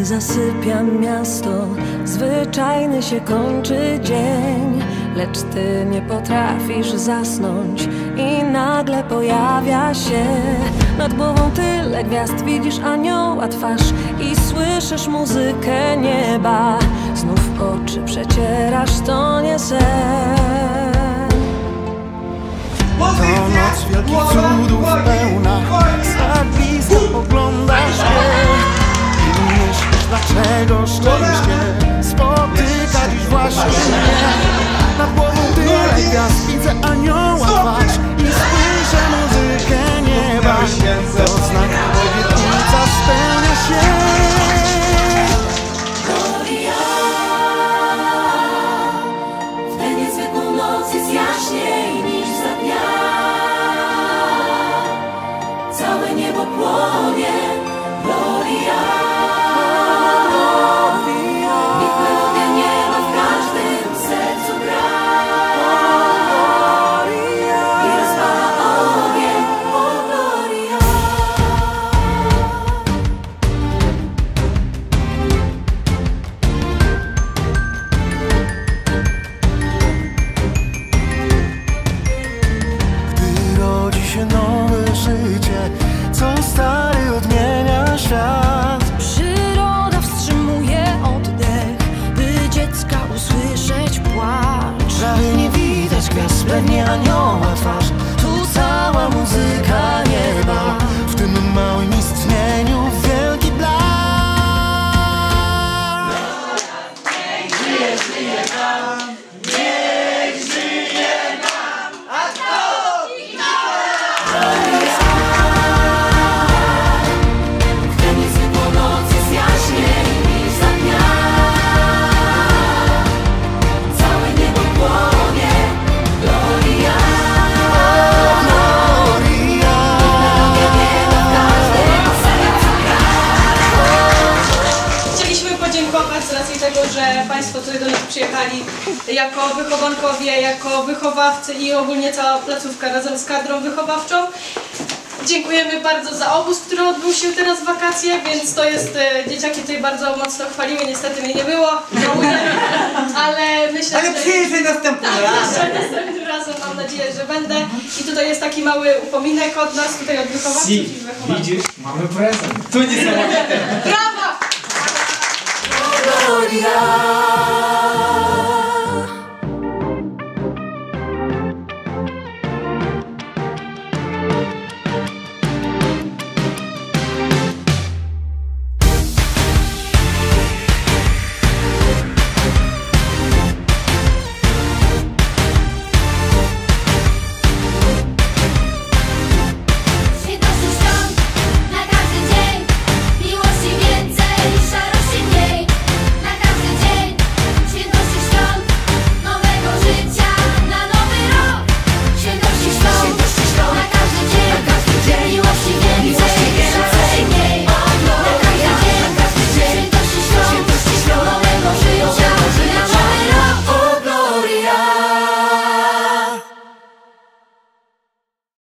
Gdy zasypia miasto, zwyczajny się kończy dzień, lecz ty nie potrafisz zasnąć i nagle pojawia się nad głową tyle gwiazd. Widzisz anioła twarz i słyszysz muzykę nieba. Znów oczy przecierasz, to nie sen. To noc wielkich cudów pełna, za blisko oglądasz je i myślisz, dlaczego szczęście spotyka dziś właśnie mnie. Nad głową tyle gwiazd, widzę anioła twarz i słyszę muzykę nieba. To znak, obietnica spełnia się. W tę niezwykłą noc jest jaśniej niż za dnia. Całe niebo płonie, Gloria. Niech melodia nieba w każdym sercu gra i rozpala ogień, o Gloria. Gdy rodzi się nowe życie, co stary odmienia świat. Przyroda wstrzymuje oddech, by dziecka usłyszeć płacz. Prawie nie widać gwiazd, pewnie anioła twarz. Tu cała muzyka nieba, w tym małym istnieniu wielki blask. Niech żyje, żyje nam, niech żyje nam, a kto? W tę niezwykłą noc jest jaśniej niż za dnia. Całe niebo płonie, Gloria. Chcieliśmy podziękować z racji tego, że Państwo tutaj do nas przyjechali jako wychowankowie, jako wychowawcy i ogólnie cała placówka razem z kadrą wychowawczą. Dziękujemy bardzo za obóz, który odbył się teraz w wakacje, więc to jest, dzieciaki tutaj bardzo mocno chwaliły, niestety mnie nie było, żałuję, ale myślę, Ale przyjeżdżaj następnym razem. następnym razem mam nadzieję, że będę. I tutaj jest taki mały upominek od nas, tutaj od wychowawców i wychowawców. Widzisz, mamy prezent. To niesamowite. Brawa! Gloria.